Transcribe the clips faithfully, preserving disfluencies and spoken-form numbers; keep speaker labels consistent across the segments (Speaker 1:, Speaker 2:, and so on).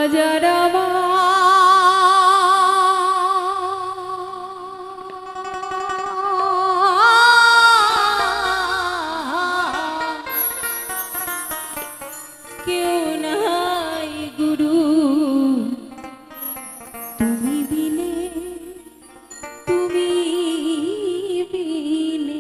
Speaker 1: হাজারবা কেউ নাই গুরু তুমি বিনে তুমি বিনে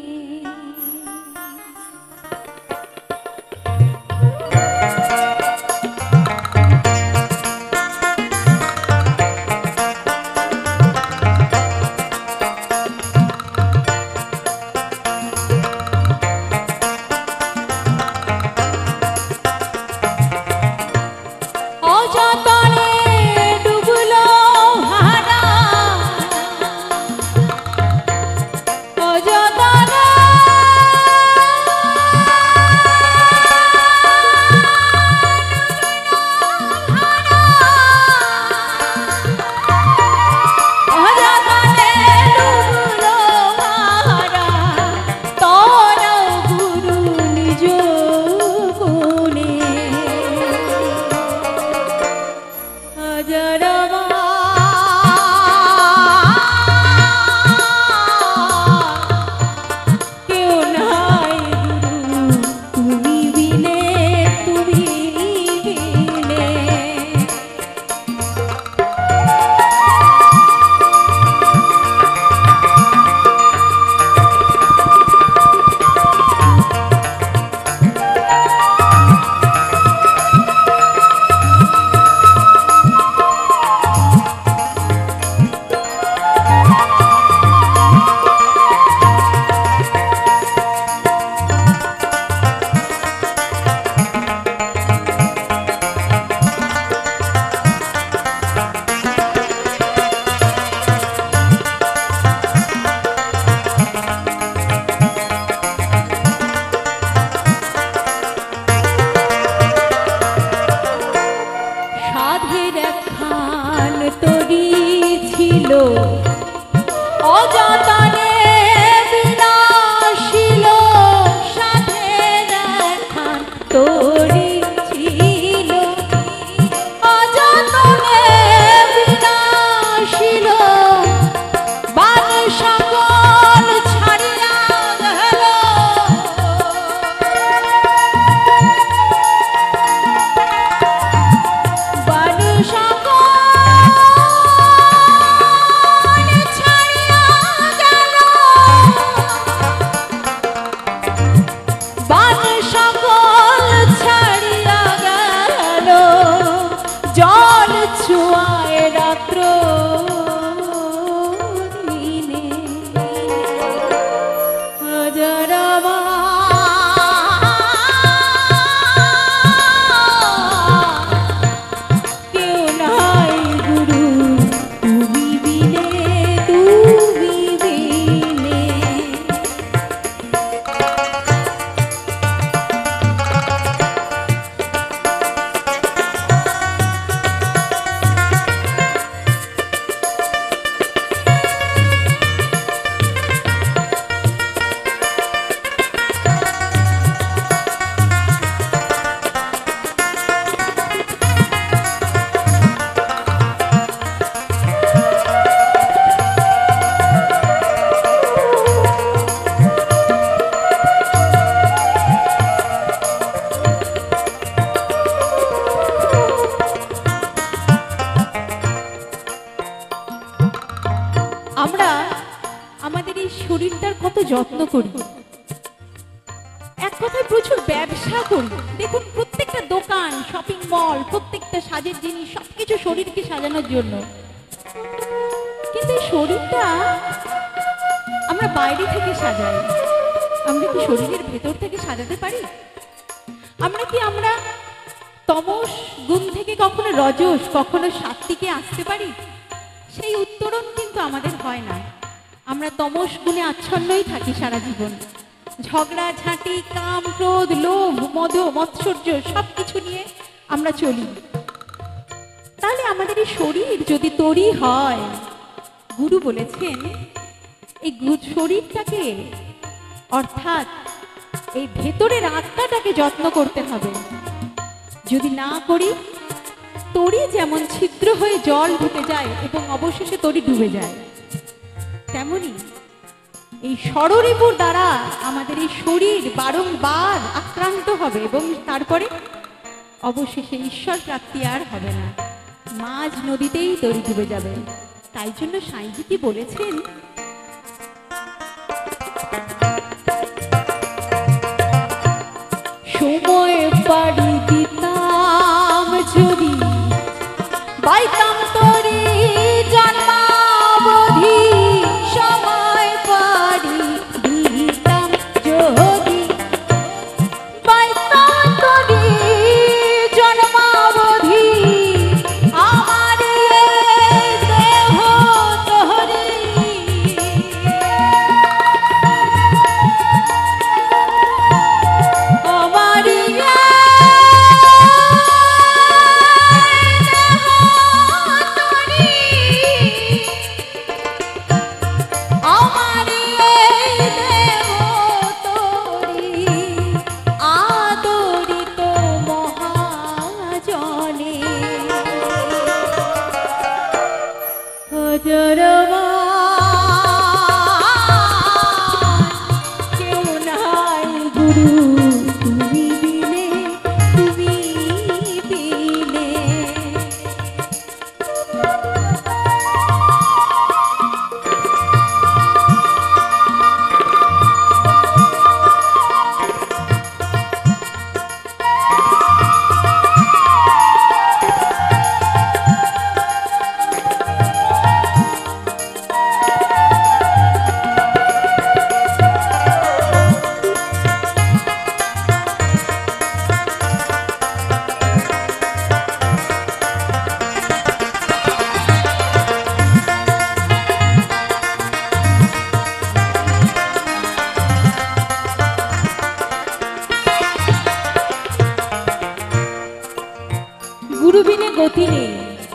Speaker 1: যত্ন করি, এক কথায় প্রচুর ব্যবসা করি। দেখুন প্রত্যেকটা দোকান, শপিং মল, প্রত্যেকটা সাজের জিনিস সবকিছু শরীরকে সাজানোর জন্য। কিন্তু এই শরীরটা আমরা বাইরে থেকে সাজাই, আমরা কি শরীরের ভেতর থেকে সাজাতে পারি? আমরা কি আমরা তমস গুণ থেকে কখনো রজস, কখনো সাত্ত্বিকে আসতে পারি? সেই উত্তরণ কিন্তু আমাদের হয় না। আমরা তমস গুণে আচ্ছন্নই থাকি সারা জীবন। ঝগড়া ঝাঁটি, কাম, ক্রোধ, লোভ, মদ, মৎসর্য সবকিছু নিয়ে আমরা চলি। তাহলে আমাদের এই শরীর যদি তৈরি হয়, গুরু বলেছেন এই শরীরটাকে অর্থাৎ এই ভেতরের আত্মাটাকে যত্ন করতে হবে। যদি না করি তরি যেমন ছিদ্র হয়ে জল ঢুকে যায় এবং অবশেষে তরি ডুবে যায়, তেমনি এই ষড়রিপুর দ্বারা আমাদের এই শরীর বারংবার আক্রান্ত হবে এবং তারপরে অবশেষে ঈশ্বর প্রাপ্তি আর হবে না, মাঝ নদীতেই তরি ডুবে যাবে। তাই জন্য সাঁইজি কি বলেছেন, সময় পাড়ি দিতাম যদি পাইতাম তরি জন্মাবধি, সময় পাড়ি দিতাম যদি পাইতাম তরি জন্মাবধি, আমার এই দেহ তরি আমার গুরুবিনে গতি নেই।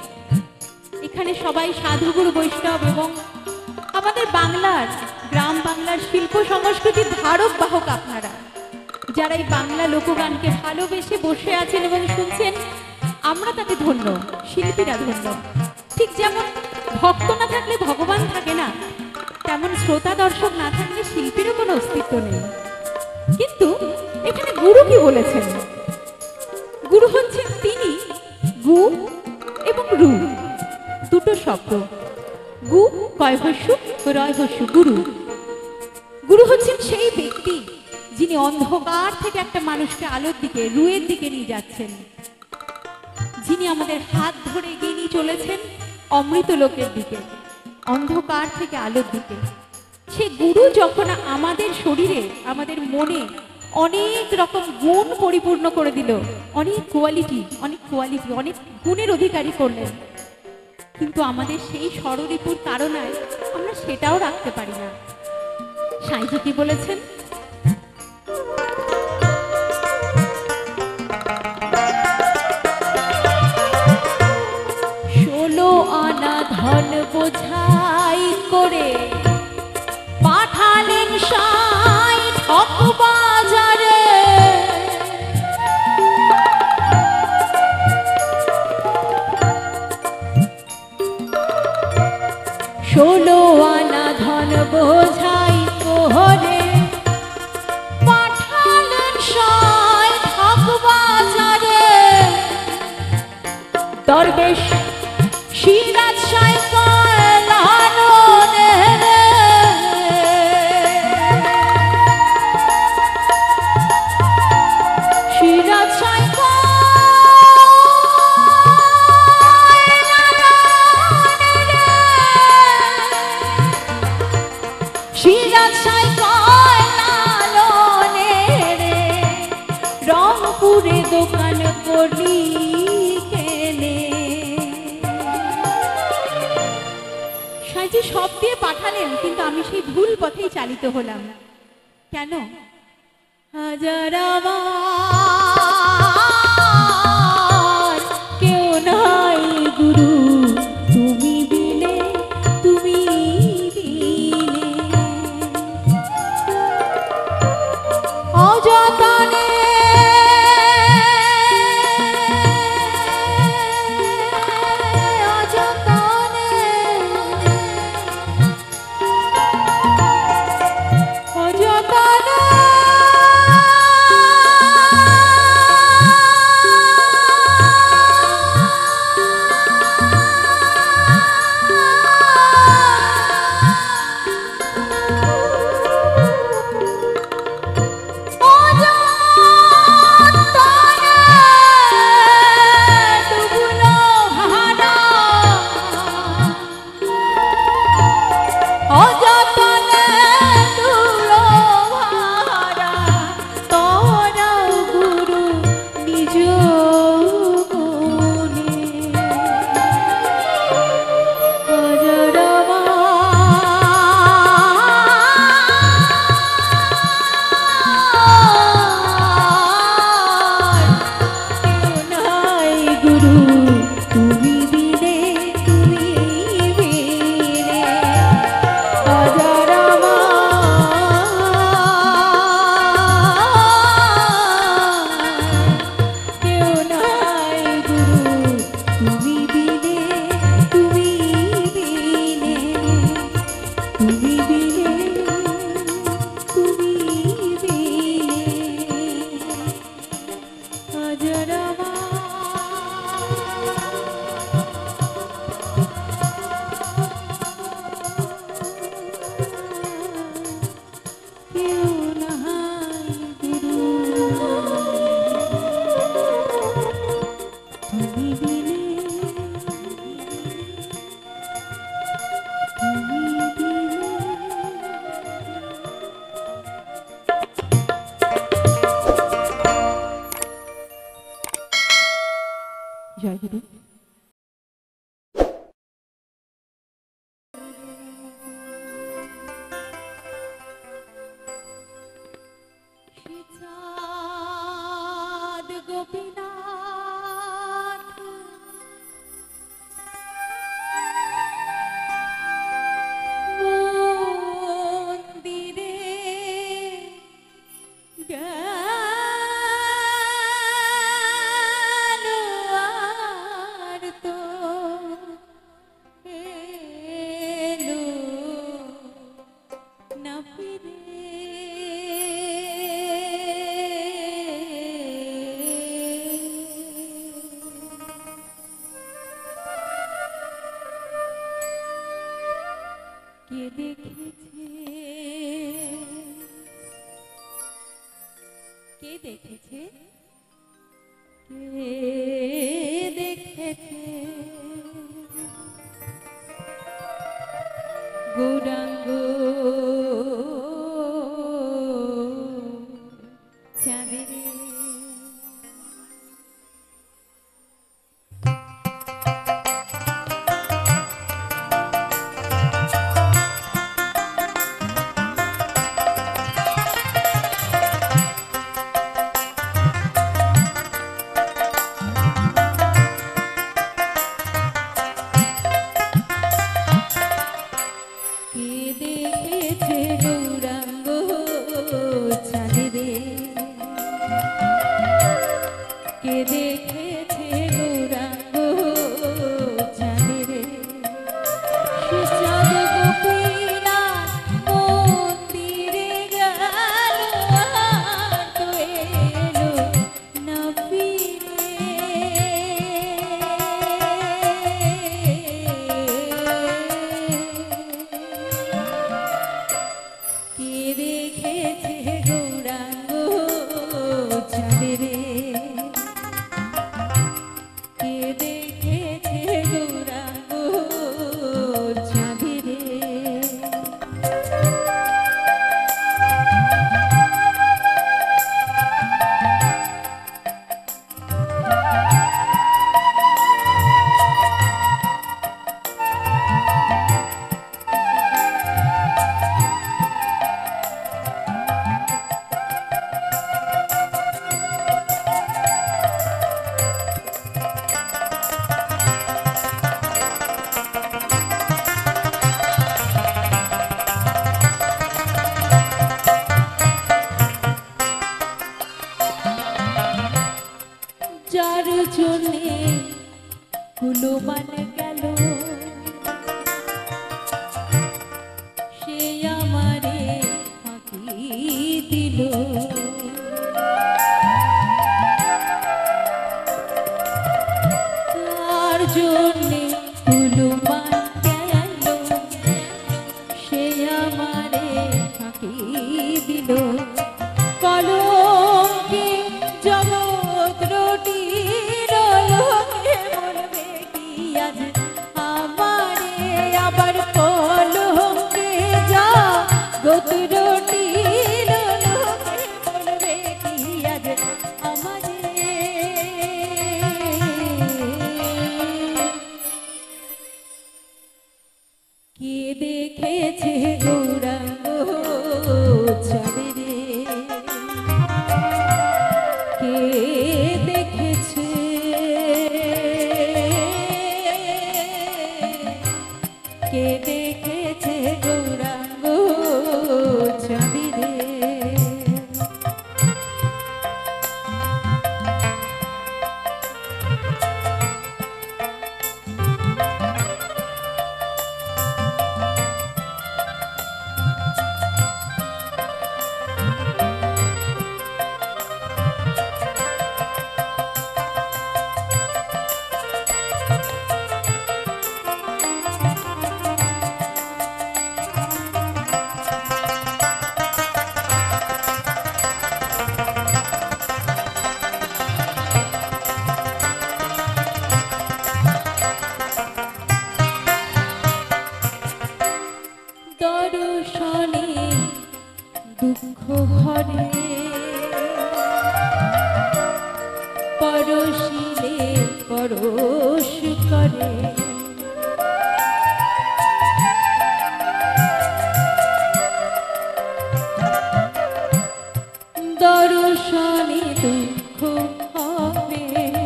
Speaker 1: এখানে সবাই সাধুগুরু বৈষ্ণব এবং আমাদের বাংলার গ্রাম বাংলার শিল্প সংস্কৃতির ধারক বাহক আপনারা, যারা এই বাংলা লোকগানকে ভালোবেসে বসে আছেন এবং শুনছেন, আমরা তাকে ধন্য, শিল্পীরা ধন্য। ঠিক যেমন ভক্ত না থাকলে ভগবান থাকে না, তেমন শ্রোতা দর্শক না থাকলে শিল্পীরও কোনো অস্তিত্ব নেই। কিন্তু এখানে গুরু কি বলেছেন, গুরু হচ্ছেন তিনি, গু এবং রু দুটো শব্দ, গু কয় হস্যু রয় হস্যু, গুরু। গুরু হচ্ছেন সেই ব্যক্তি যিনি অন্ধকার থেকে একটা মানুষকে আলোর দিকে, রুয়ের দিকে নিয়ে যাচ্ছেন, যিনি আমাদের হাত ধরে এগিয়ে নিয়ে চলেছেন অমৃত লোকের দিকে, অন্ধকার থেকে আলোর দিকে। সে গুরু যখন আমাদের শরীরে, আমাদের মনে অনেক রকম গুণ পরিপূর্ণ করে দিল, অনেক কোয়ালিটি অনেক কোয়ালিটি অনেক গুণের অধিকারী করলেন, কিন্তু আমাদের সেই ষড়রিপুর তাড়নায় আমরা সেটাও রাখতে পারি না। সাঁইজি কি বলেছেন, ষোলো আনা ধন বোঝাই করে পাঠালেন সাই ঠক বাজারে, ষোলো আনা ধন বোঝাই করে পাঠালেন সাই ঠক বাজারে, দরবেশ সিরাজ সাই কয়লানে সিরাজ সাই সিরাজ সাই কয়লানে রে, রংপুরে দোকান করি সাঁইজি সব দিয়ে পাঠালেন, কিন্তু আমি সেই ভুল পথেই চালিত হলাম। কেন? হাজার আমার কেউ নাই গুরু, তুমি বিনে তুমি বিনে অযতনে জয় গুরু। গোপীনাথ মন্দিরে গেল আর তো এলো না ফিরে। কে দেখেছে কে দেখেছে কে দেখেছে গৌরাঙ্গ চাঁদের মান গেল সে আমারে ফাঁকি দিল। তার জন্যে মান গেল সে আমারে ফাঁকি দিল। কলঙ্কে জগৎ রটি আবার কলঙ্কে জগৎ রটি বলবে কি আজ আমারে। কে দেখেছে গৌরাঙ্গ চাঁদরে কে দেখেছে কে দেখেছে গৌরাঙ্গ চাঁদরে। দর্শনে দুঃখ ভরে পরশিলে পরশ করে। দর্শনে দুঃখ হবে,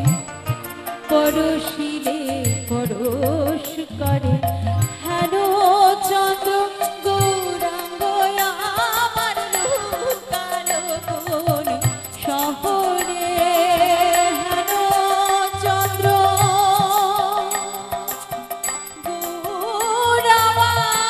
Speaker 1: পরশিলে পরশ করে। হেন চন্দ্র গৌরাঙ্গ আমার লুকালো কোন শহরে। হেন চন্দ্র গৌরাঙ্গ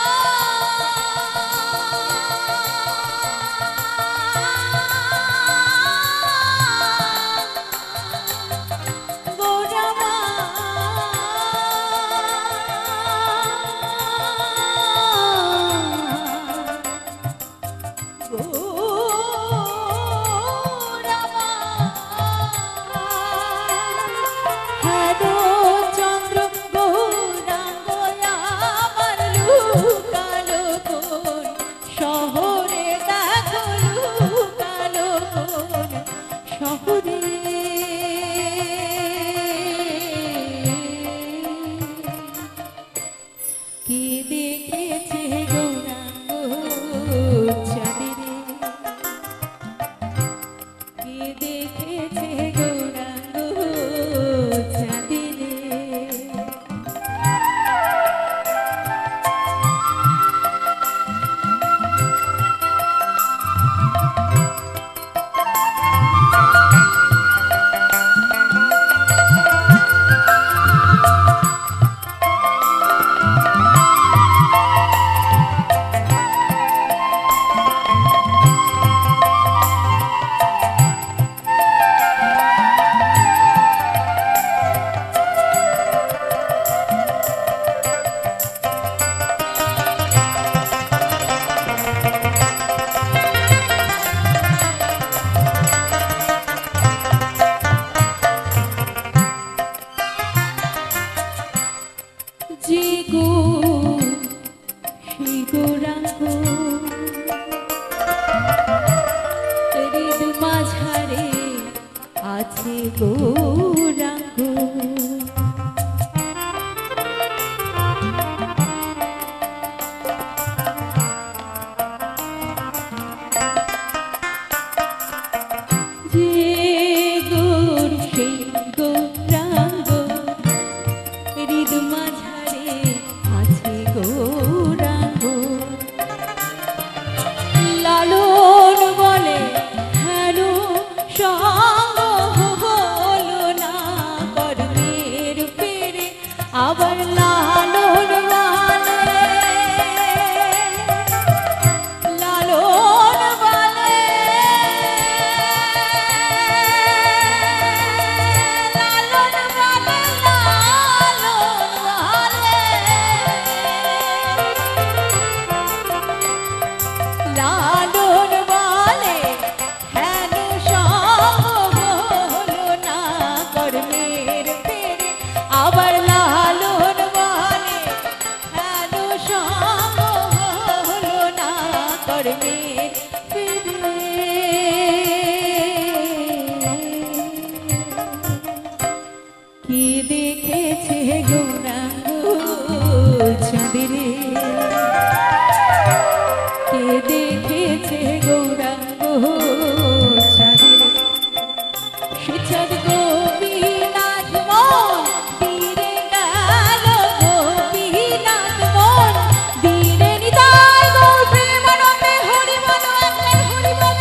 Speaker 1: আছে গৌরাঙ্গ। যে গৌর সেই গৌরাঙ্গ, হৃদ মাঝারে আছে গৌরাঙ্গ। লালন বলে হেন সঙ্গ হলো না কর্মের ফেরে, আবার লালন বলে লালন বলে লালন বলে লালন বলে লালন বলে হেন সঙ্গ হলো না কর্মের ফেরে, আবার লালন বলে হেন সঙ্গ হলো না কর্মের ফেরে। কি দেখেছে গৌরাঙ্গ চাঁদরে, কে দেখেছে গৌরাঙ্গ চাঁদরে। সে চাঁদ গোপীনাথ মন তীরে গেল, গোপীনাথ মন তীরে নিতাই গৌর প্রেমানন্দে হরি বল একবার হরি বল।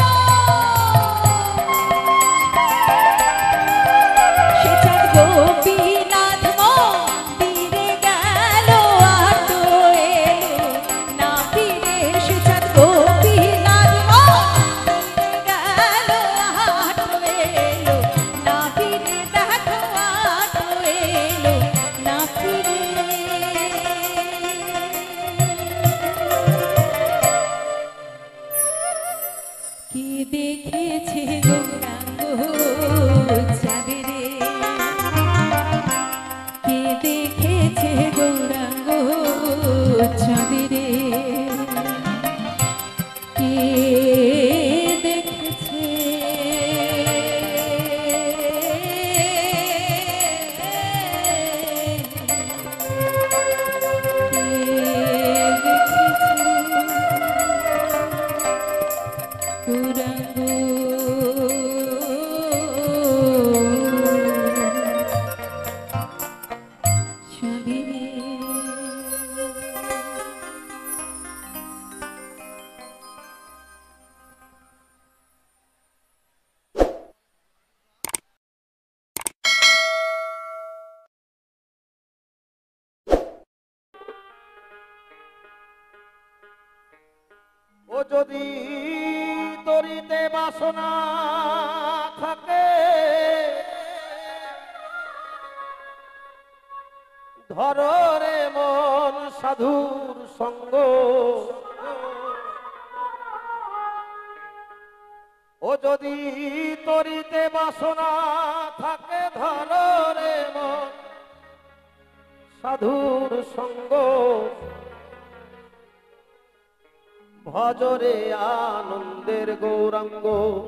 Speaker 1: সে চাঁদ গোপীনাথ মন তীরে গেল, আর তো এলো না ফিরে। সে চাঁদ গোপীনাথ মন তীরে গেল, আর তো এলো না ফিরে। দেখো আর তো এলো না ফিরে। কে দেখেছে গৌরাঙ্গ চাঁদরে, কে দেখেছে গৌরাঙ্গ চাঁদরে, কে দেখেছে।
Speaker 2: যদি তরিতে বাসনা থাকে ধরো রে মন সাধুর সঙ্গ ও যদি তরিতে বাসনা থাকে ধরো রে মন সাধুর সঙ্গ ভজরে আনন্দের গৌরাঙ্গ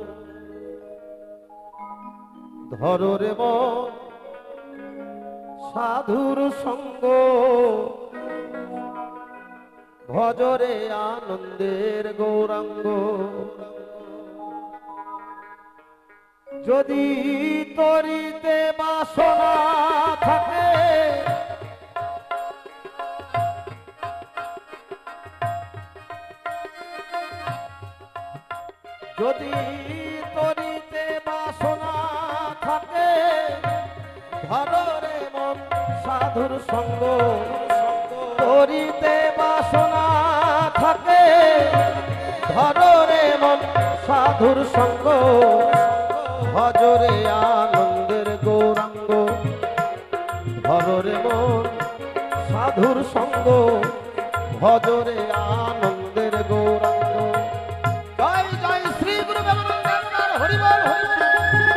Speaker 2: ধরো রে মন সাধুর সঙ্গ ভজরে আনন্দের গৌরাঙ্গ যদি তরিতে বাসনা থাকে যদি তরিতে বাসনা থাকে ধরো রে মন সাধুর সঙ্গ তরিতে বাসনা থাকে ধরো রে মন সাধুর সঙ্গ ভজরে আনন্দের গৌরাঙ্গ ধরো রে মন সাধুর সঙ্গ ভজরে আনন্দের গৌরাঙ্গ জয় জয় শ্রী গুরু প্রেমানন্দ হরি বল হরি বল।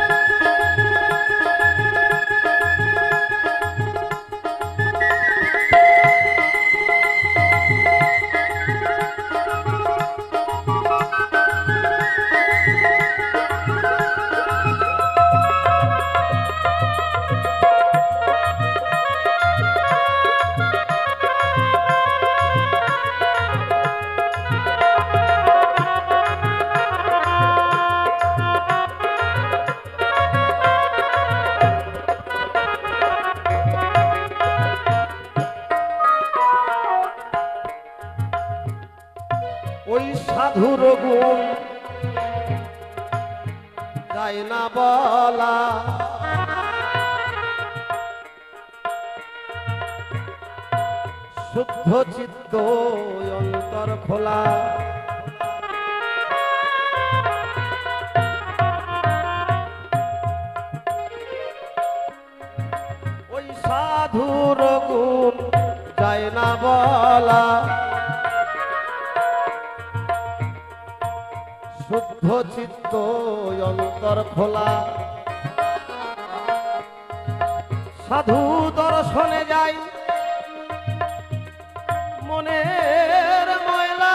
Speaker 2: ওই সাধুর গুণ যায় না বলা শুদ্ধ চিত্ত অন্তর খোলা ওই সাধুর গুণ যায় না বলা শুদ্ধ চিত্ত অন্তর খোলা সাধু দর্শনে যাই মনের ময়লা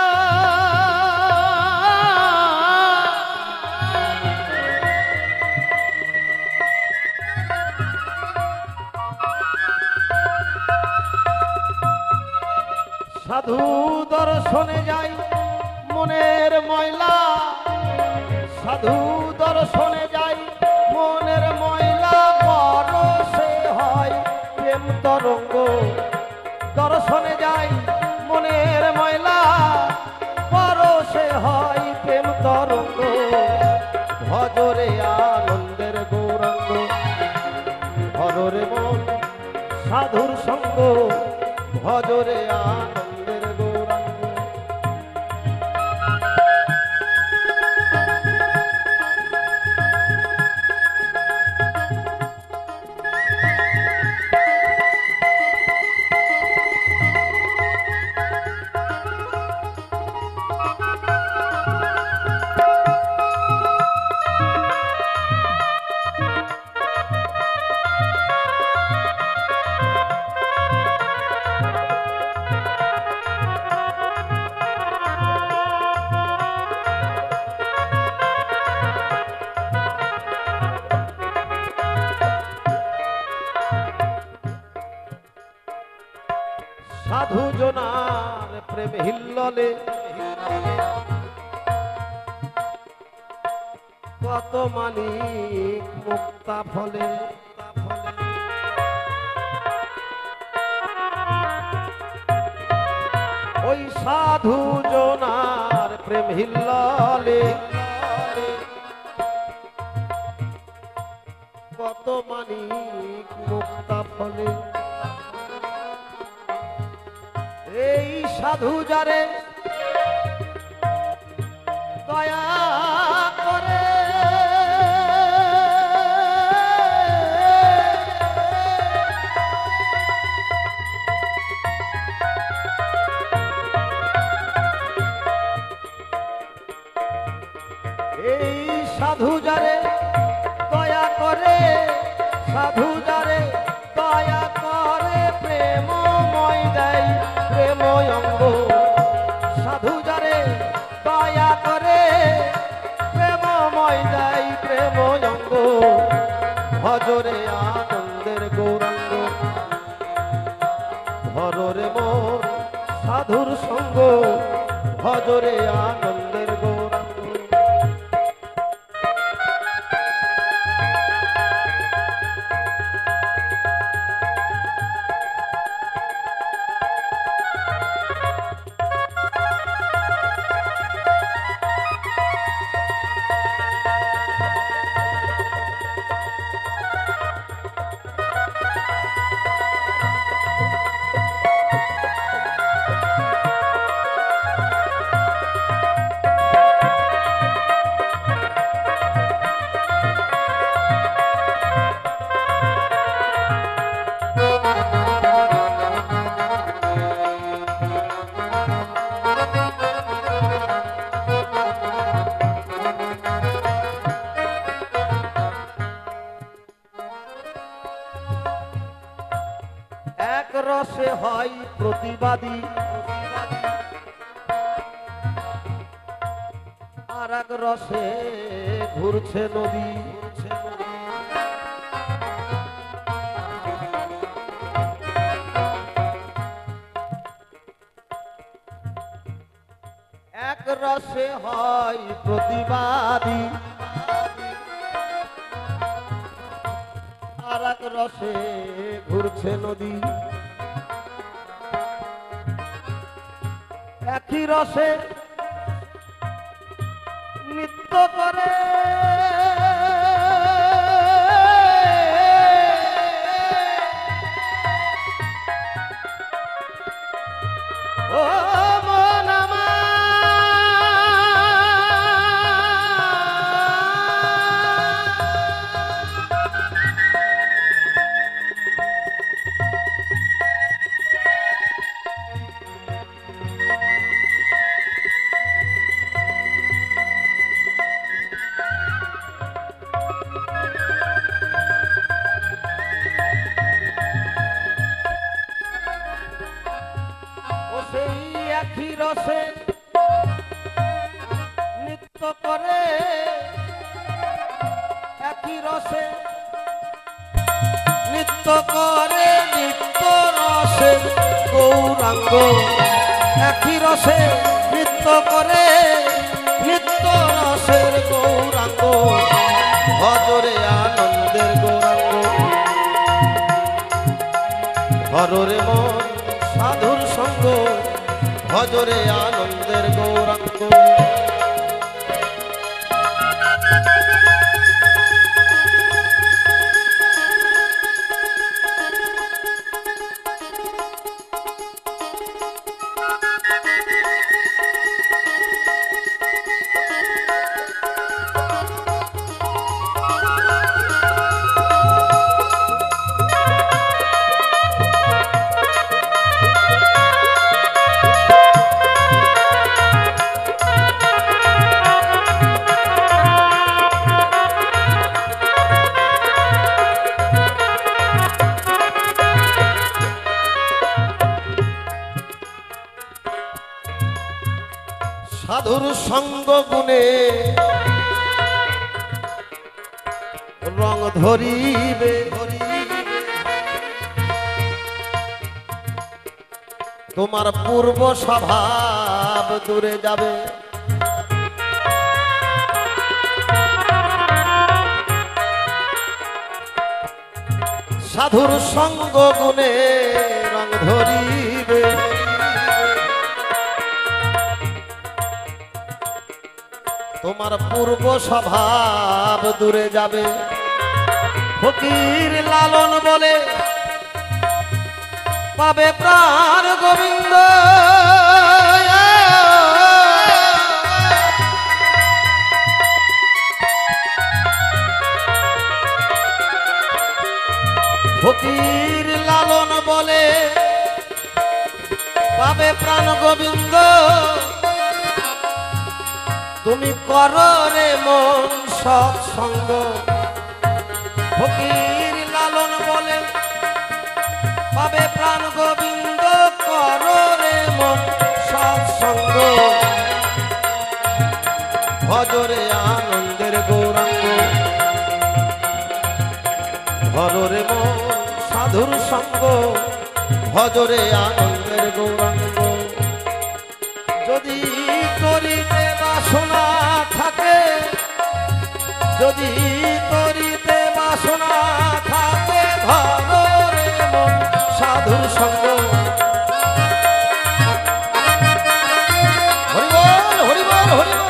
Speaker 2: সাধু দর্শনে যাই মনের ময়লা সাধু দর্শনে যাই মনের ময়লা পরশে হয় প্রেম তরঙ্গ দর্শনে যাই মনের ময়লা পরশে হয় প্রেম তরঙ্গ ভজরে আনন্দের গৌরাঙ্গ ভজরে মন সাধুর সঙ্গ ভজরে আনন্দের গৌরাঙ্গ সাধু জনার প্রেম হিল্ললে কত মানিক মুক্তা ফলে ওই সাধু জনার প্রেম হিল্ললে কত মানিক মুক্তা ফলে এই সাধু যারে দয়া করে এই সাধু যারে দয়া করে সাধু যারে দয়া করে প্রেমময় দেয় প্রেময় অঙ্গ সাধু যারে দয়া করে প্রেমময় দেয় প্রেময় অঙ্গ ভজরে আনন্দের গৌরাঙ্গ ধরে মোর সাধুর সঙ্গ ভজরে আনন্দের গৌরাঙ্গ এক রসে হয় প্রতিবাদী আর এক রসে ঘুরছে নদী এক রসে হয় প্রতিবাদী আর এক রসে ঘুরছে নদী একই রসে নৃত্য করে ও মন আমার একই রসে নৃত্য করে একই রসে নৃত্য করে নিত্য রসে গৌরাঙ্গ একই রসে নৃত্য করে নিত্য রসের গৌরাঙ্গ ভজরে আনন্দের গৌরাঙ্গ হররে মন সাধুর সঙ্গ ভজরে আনন্দের গৌরাঙ্গ সাধুর সঙ্গ গুণে রং ধরিবে তোমার পূর্ব স্বভাব দূরে যাবে সাধুর সঙ্গ গুণে রং ধরিবে তোমার পূর্ব স্বভাব দূরে যাবে ফকির লালন বলে পাবে প্রাণ গোবিন্দ ফকির লালন বলে পাবে প্রাণ গোবিন্দ তুমি করো রে মন সৎসঙ্গ ফকির লালন বলে পাবে প্রাণ গোবিন্দ করো রে মন সৎসঙ্গ ভজরে আনন্দের গৌরাঙ্গ ধরে মন সাধুর সঙ্গ ভজরে আনন্দের গৌরাঙ্গ যদি করিতে বাসনা থাকে যদি করিতে বাসনা থাকে ধরে মন সাধুর সঙ্গ হরিবল হরিবল হরিবল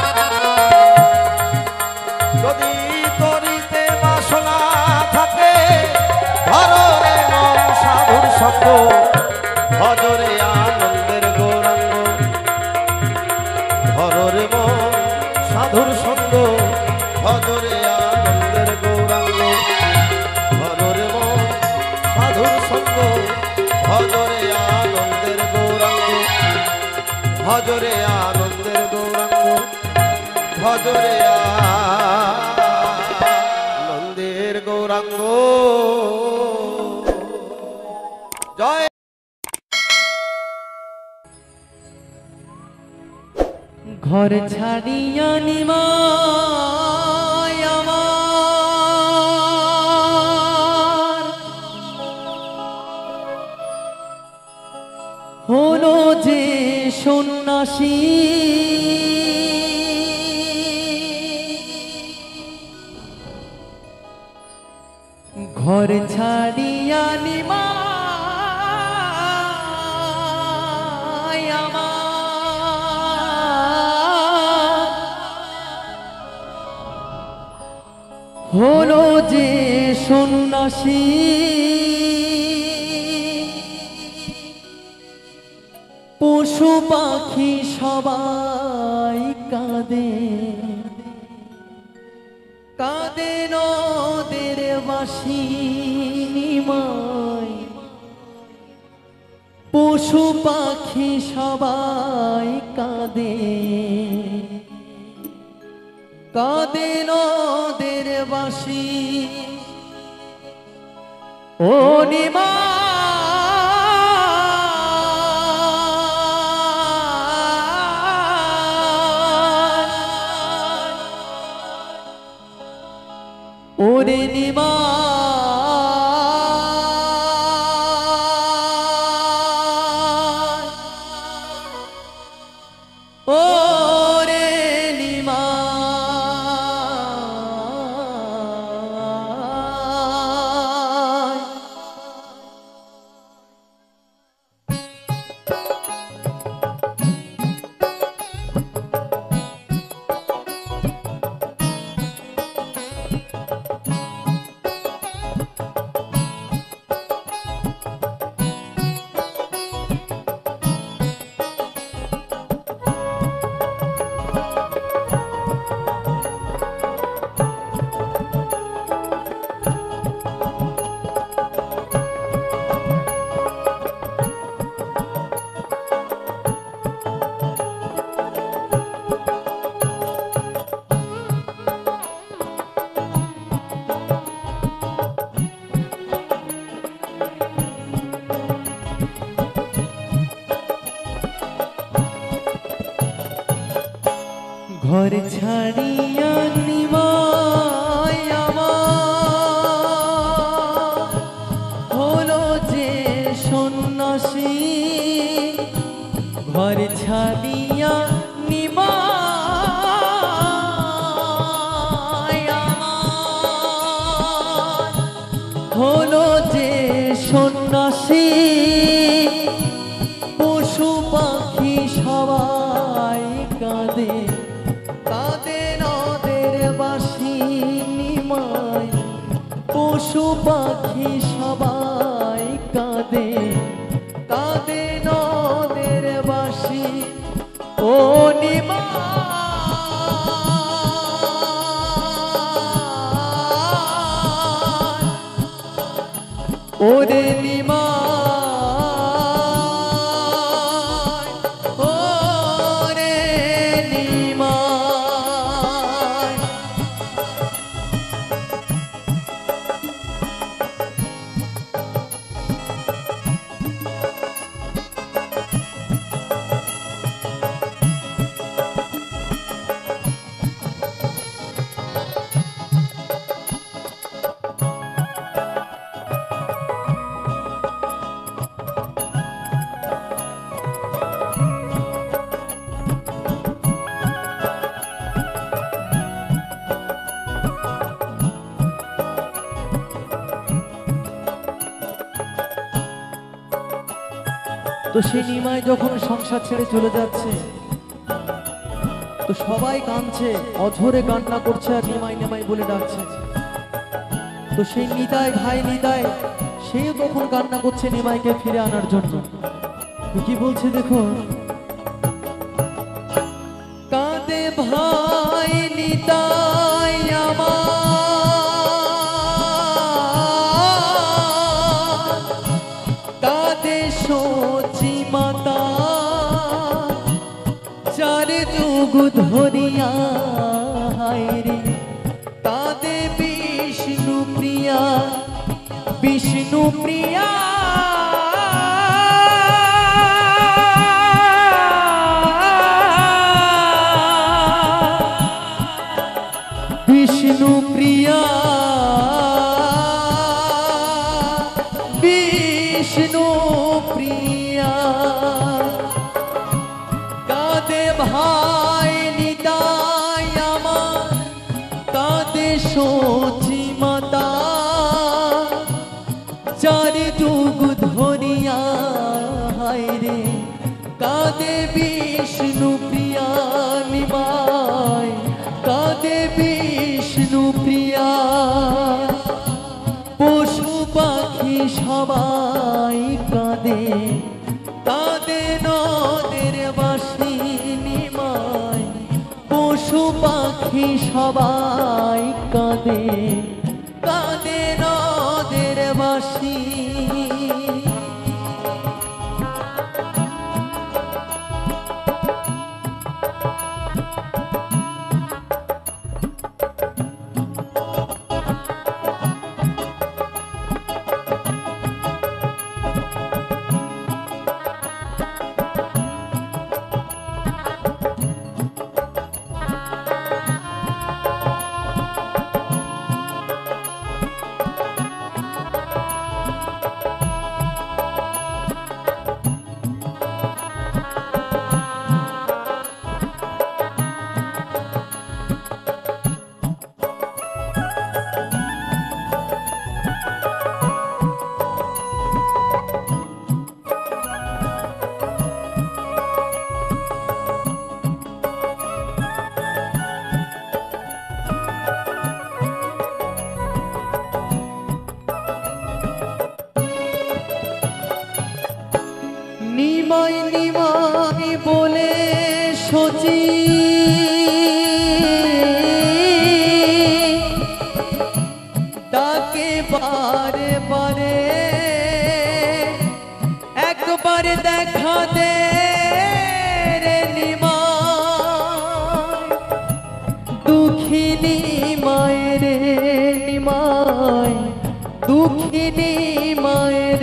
Speaker 2: যদি করিতে বাসনা থাকে ধরে মন সাধুর সঙ্গ ভজরে আনন্দের গৌরাঙ্গ ধরে মন সাধুর সঙ্গ ভজরে আনন্দের গৌরাঙ্গ ধরে মন সাধুর সঙ্গ ভজরে আনন্দের গৌরাঙ্গ ভজরে আনন্দের গৌরাঙ্গ ভজরে আনন্দের গৌরাঙ্গ জয়
Speaker 3: ঘর ছাড়িয়া নিমায় আমার হলো যে সন্ন্যাসী ঘর ছাড়িয়া নিমায় আমার হলো যে সন্ন্যাসী পশু পাখি সবাই কাঁদে কাঁদে নদের বাসি নিমায় পশু পাখি সবাই কাঁদে কাঁদে নদের বাসি ও নিমা ওরে নিমা ওরে নিমা ঘর ছাড়িয়া নিমায় আমার হলো যে সন্ন্যাসী ঘর ছাড়িয়া নিমায় আমার হলো যে সন্ন্যাসী পশু পাখি সবাই কাঁদে কাঁদে নদের বাসি নিমায় পশু পাখি সবাই কাঁদে কাঁদে নদের বাসি ও নিমা ওরে নিমাই, ওরে নিমাই। তো সেই নিমাই যখন সংসার ছেড়ে চলে যাচ্ছে, তো সবাই কাঁদছে, অঝরে কান্না করছে আর নিমাই নিমাই বলে ডাকছে। তো সেই নিতাই ভাই নিতাই সেও তখন কান্না করছে নিমাইকে ফিরে আনার জন্য। তো কি বলছে দেখো, কাঁদে ভাই নিতাই আমার, কাঁদে সচি মাতা, চার যুগ ধরিয়া হায়রে, কাঁদে বিষ্ণু প্রিয়া, বিষ্ণু প্রিয়া। বিষ্ণু প্রিয়া, বিষ্ণু প্রিয়া। কাঁদে ভাই নিতাই আমার, কাঁদে সচি মাতা, চার যুগ ধরিয়া হায়রে, কাঁদে বিষ্ণু প্রিয়া নিমাই, কাঁদে বিষ্ণু প্রিয়া। পশু পাখি সবাই কাঁদে, কাঁদে নদের বাসি নিমাই, পশু পাখি সবাই কাঁদে, কাঁদে নদের বাসি। নিমাই নিমাই বলে সচি, তাকে বারে বারে একবার দেখা দে রে নিমাই, দুঃখিনী মায়ের নিমাই, দুঃখিনী মায়ের।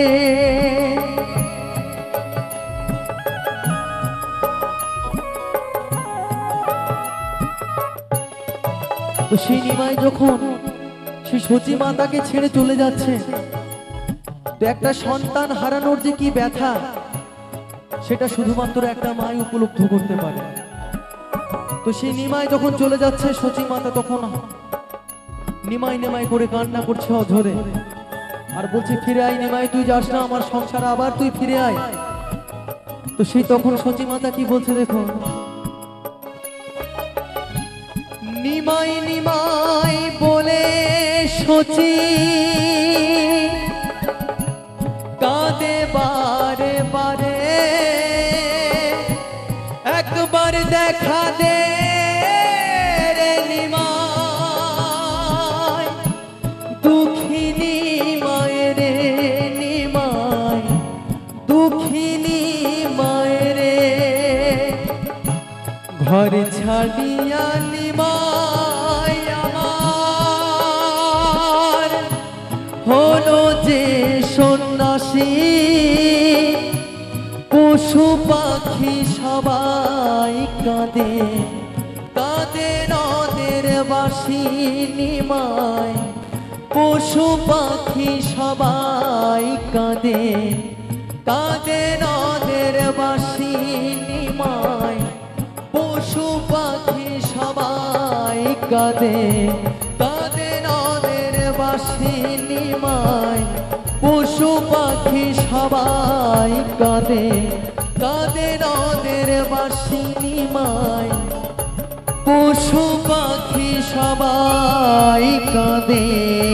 Speaker 3: তো সেই নিমাই যখন সেই সচি মাতাকে ছেড়ে চলে যাচ্ছে, তো একটা সন্তান হারানোর যে কি ব্যথা, সেটা শুধুমাত্র একটা মাই উপলব্ধ করতে পারে। তো সেই নিমাই যখন চলে যাচ্ছে, সচি মাতা তখন নিমাই নিমাই করে কান্না করছে অঝরে, আর বলছে ফিরে আয় নিমাই, তুই যাস না আমার সংসার, আবার তুই ফিরে আয়। তো সেই তখন সচি মাতা কি বলছে দেখো, নিমাই নিমাই বলে সচি, কাঁদে বারে বারে একবার দেখা দে রে নিমাই, দুঃখিনী মায়ের ছাড়িয়া নিমাই আমার হলো যে সন্ন্যাসী পশু পাখি সবাই কাঁদে কাঁদে নদের বাসি নিমাই পশু পাখি সবাই কাঁদে কাঁদে নদের বাসি নিমাই পশু পাখি সবাই কাঁদে কাঁদে নদের বাসি নিমাই পশু পাখি সবাই কাঁদে কাঁদে নদের বাসি নিমাই পশু পাখি সবাই কাঁদে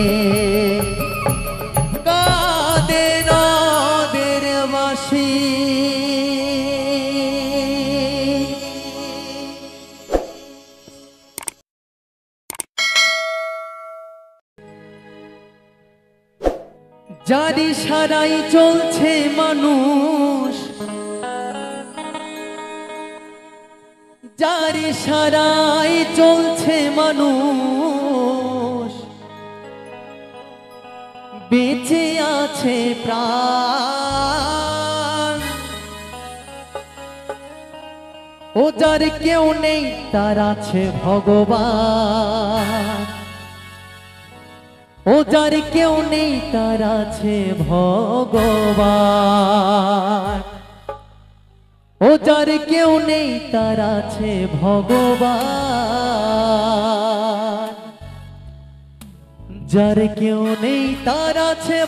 Speaker 3: কাঁদে নদের বাসি। যারি সারাই চলছে মানুষ যারি সারাই চলছে মানুষ বেঁচে আছে প্রাণ ও যার কেউ নেই তার আছে ভগবান ও যার কেউ নেই তার আছে ভগবান ও যার কেউ নেই তার আছে ভগবান যার কেউ নেই তার আছে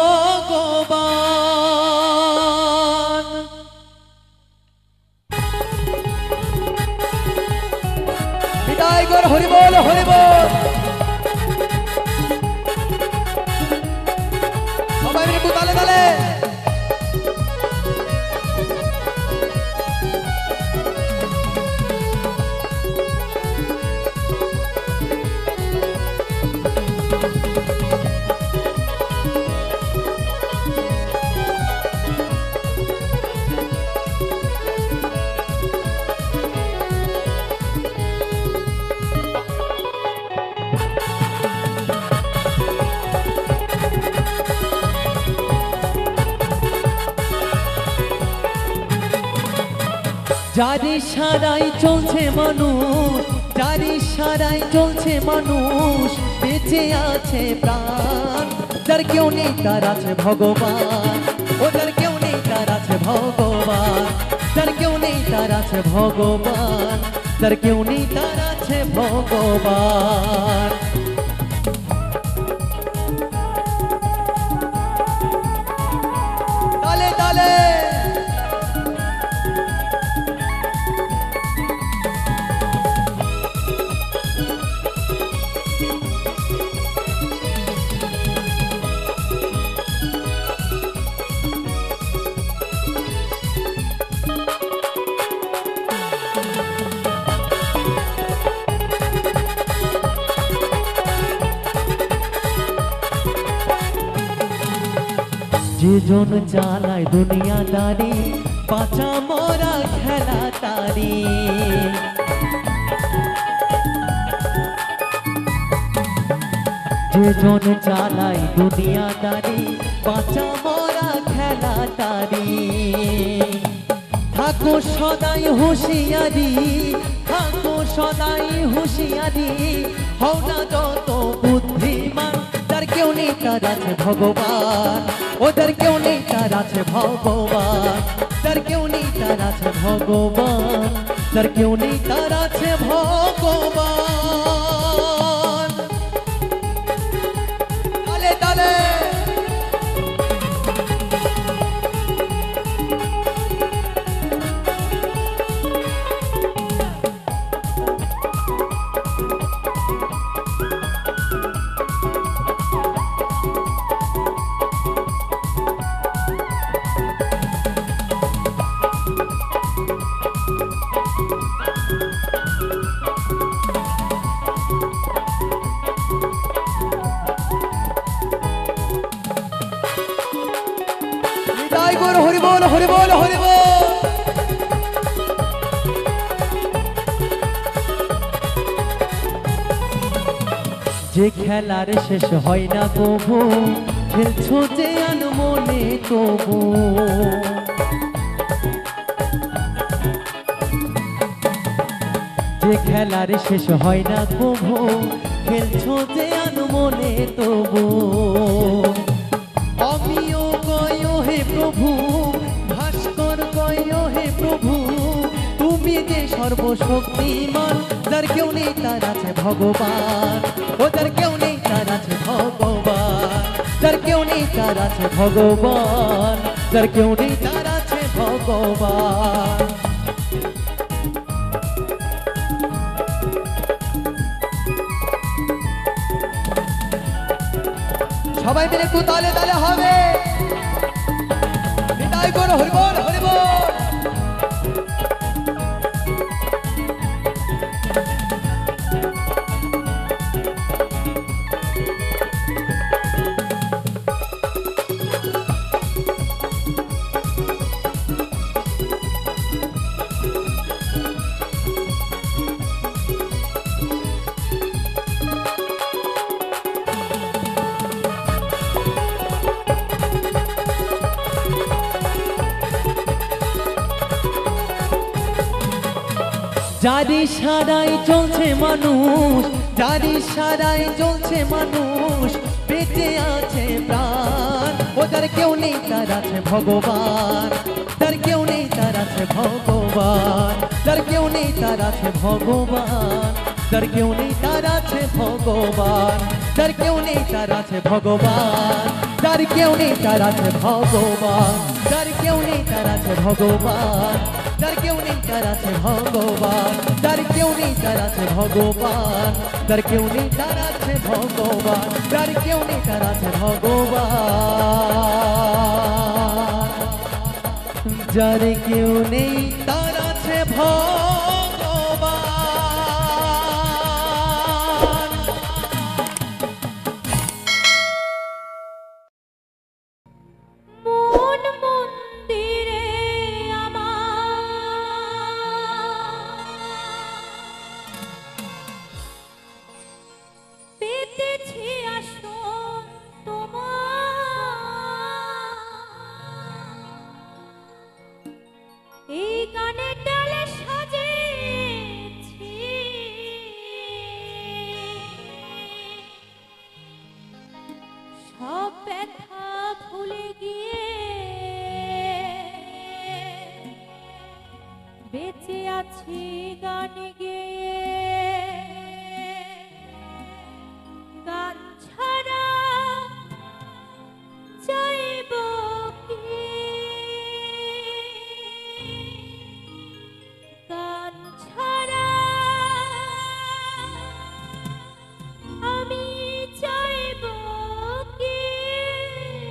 Speaker 3: ভগবান। বিদায় কর হরি বল হরি বল। সবাই মিলে একটু তালে তালে। যারি সারাই চলছে মানুষ যারি সারাই চলছে মানুষ বেঁচে আছে প্রাণ যার কেউ নেই তার আছে ভগবান ও যার কেউ নেই তার আছে ভগবান যার কেউ নেই তার আছে ভগবান যার কেউ নেই তার আছে ভগবান। তালে তালে যেজন চালায় দুনিয়াদারি বাঁচা মরা খেলা তারি যেজন চালায় দুনিয়াদারি বাঁচা মরা খেলা তারি থাকো সদাই হুঁশিয়ারি থাকো সদাই হুঁশিয়ারি হও না যত বুদ্ধিমান যার কেউ নেই তার আছে ভগবান ও যার কেউ নেই তার আছে ভগবান যার কেউ নেই তার আছে ভগবান যার কেউ নেই তার আছে ভগবান। তালে তালে হরি বল হরি বল হরি বল। যে খেলার শেষ হয় না কবু, খেলছো যে আনমনে তবু। যে খেলার শেষ হয় না কবু, খেলছো যে আনমনে তবু। আমিও কয় হে প্রভু, ভাস্কর কয় হে প্রভু, তুমি যে সর্বশক্তিমান, যার কেউ নেই তার আছে ভগবান। ও যার কেউ নেই তার আছে ভগবান, যার কেউ নেই তার আছে ভগবান, যার কেউ নেই তার আছে ভগবান। সবাই মিলে একটু তালে তালে হবে। নিতাই গৌর হরি বল, হরি বল। যারি সারাই চলছে মানুষ, যারি সারাই চলছে মানুষ, বেঁচে আছে প্রাণ। ও যার কেউ নেই তার আছে ভগবান, যার কেউ নেই তার আছে ভগবান, যার কেউ নেই তার আছে ভগবান, যার কেউ নেই তার আছে ভগবান, যার কেউ নেই তার আছে ভগবান, যার কেউ নেই তার আছে ভগবান, যার কেউ নেই তার আছে ভগবান, যার কেউ নেই তার আছে ভগবান, যার কেউ নেই তার আছে ভগবান, যার কেউ নেই তার আছে ভগবান, যার কেউ নেই তার আছে ভগবান, যার কেউ নেই তার আছে ভগবান।
Speaker 1: মন মন্দিরে পেতেছি আসন তোমার, এই গানের ডালে সাজেছি সব ব্যথা ভুলে গিয়ে, বেঁচে আছি গান গেয়ে। গান ছাড়া চাইব কি, গান ছাড়া আমি চাইব কি।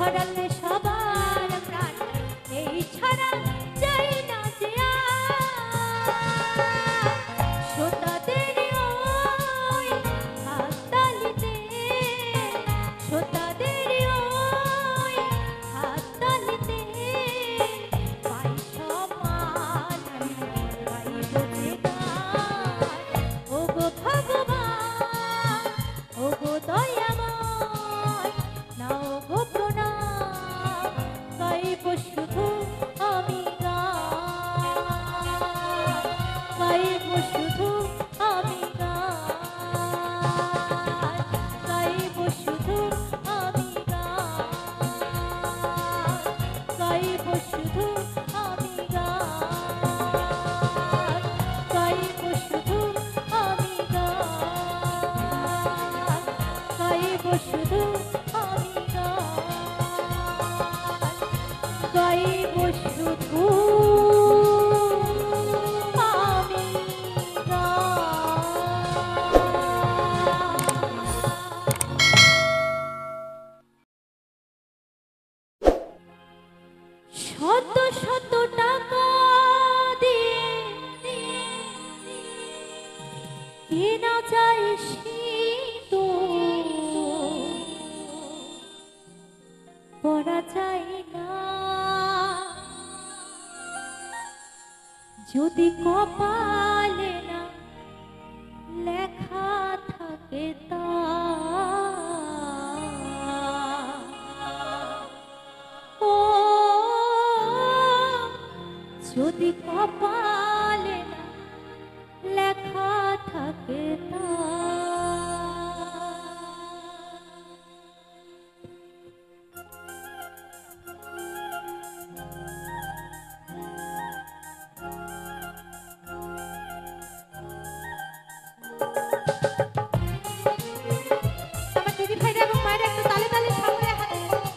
Speaker 1: ধরাতে সবার প্রাণ এই ছাড়া চাই না যে শ্রোতাদের ওই হাততালিতে শ্রোতাদের ওই হাততালিতে পাই সম্মান গাইব যে গান ওগো ভগবান ওগো দয়াময় নাও গো প্রণাম গাইব শুধু আমি গান গাইব শুধু আমি গান গাইব শুধু আমি গান গাইব শুধু আমি গান গাইব শুধু আমি গান গাইব শুধু আমি গান গাইব শুধু আমি শত শত টাকা দিয়ে কেনা যায় সিঁদুর পরা যায় না যদি কপালে না লেখা থাকে তা ও যদি কপালে না লেখা থাকে তা আমার দিদি ভাইরা এবং মায়েরা একটু তালে তালে সামনে হাতে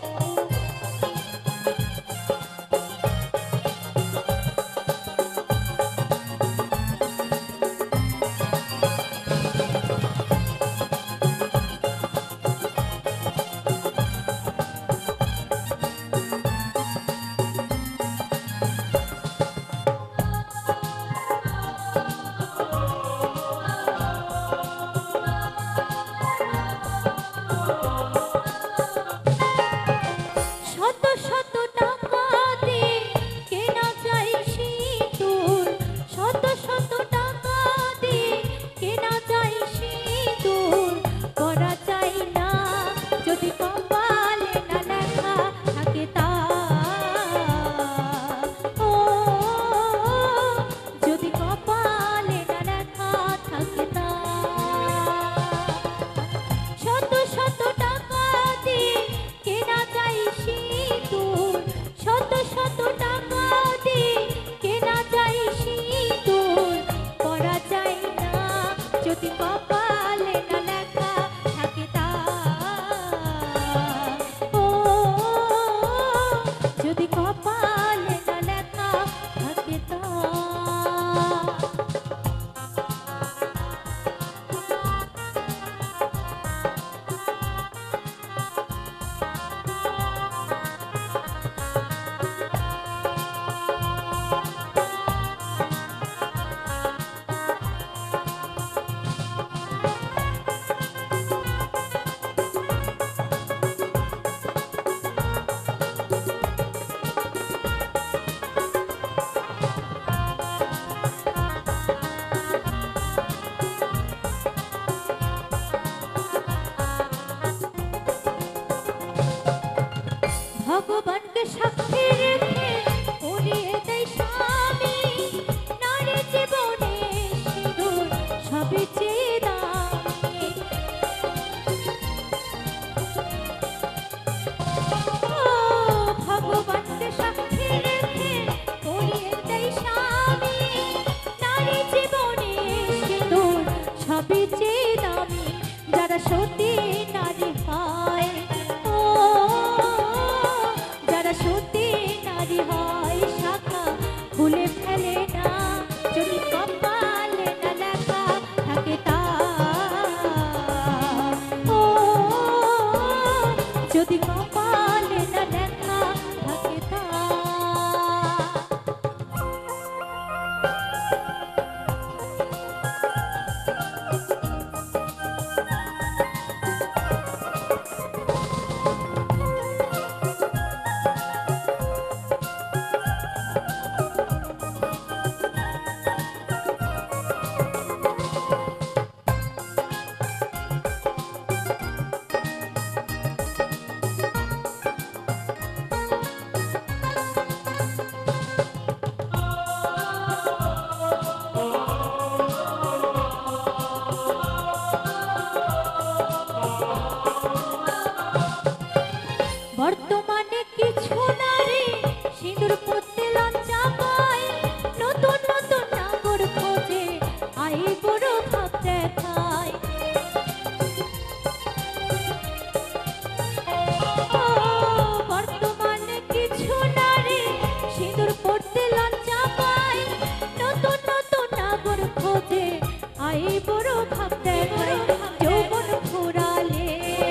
Speaker 1: শত শত টাকা দিয়ে কেনা যায় সিঁদুর শত শত টাকা দিয়ে কেনা যায় সিঁদুর করা যায় না যদি কপালে না লেখা থাকে তা ও যদি কপালে না লেখা থাকে তা শত শত টাকা দিয়ে কেনা যায় সিঁদুর শত শত টাকা দিয়ে কেনা যায় সিঁদুর পরা যায় না যদি কপালে না লেখা থাকে তা ও যদি কপালে না লেখা থাকে তা ভগবানকে সাক্ষী রেখে উড়িয়ে দেয় স্বামী নারী জীবনে সিঁদুর সবই চেয়ে দামি ও ভগবানকে সাক্ষী রেখে উড়িয়ে দেয় স্বামী নারী জীবনে সিঁদুর সবই চেয়ে দামি যারা সতী নারী হয় ও যারা সতী নারী হয় শাখা খুলে ফেলে না যদি কপালে না লেখা থাকে তা ও যদি কপালে বর্তমানে কিছু নারী সিঁদুর পরতে লজ্জা পায়, নতুন নতুন নাগর খোঁজে আই বড় ভাব দেখায়। ও, বর্তমানে কিছু নারী সিঁদুর পরতে লজ্জা পায়, নতুন নতুন নাগর খোঁজে আই বড় ভাব দেখায়। যৌবন ফুরালে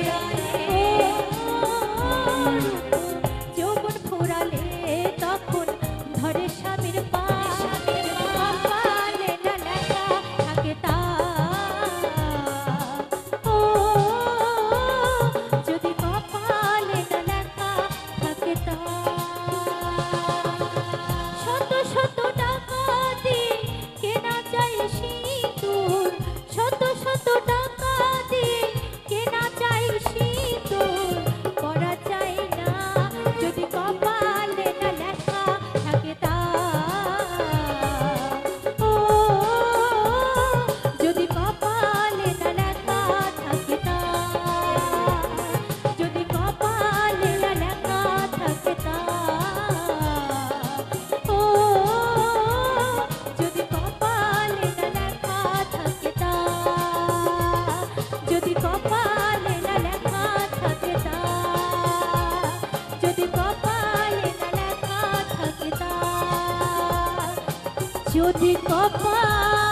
Speaker 1: যৌবন ফুরালে তখন ধরে স্বামীর পা, কপালে না লেখা থাকে তার। ও, যদি কপালে না লেখা থাকে তার। শত শত টাকা দিয়ে কেনা যায় সিঁদুর, শত শত টাকা দিয়ে কেনা যায় সিঁদুর, পরা যায় না যদি কপালে না লেখা থাকে তার। ও, যদি কপালে না লেখা থাকে তার, যদি কপালে না লেখা থাকে তার। ও, যদি কপালে না লেখা থাকে তার, যদি কপালে না লেখা থাকে তার, যদি কপালে না লেখা থাকে তার, যদি কপালে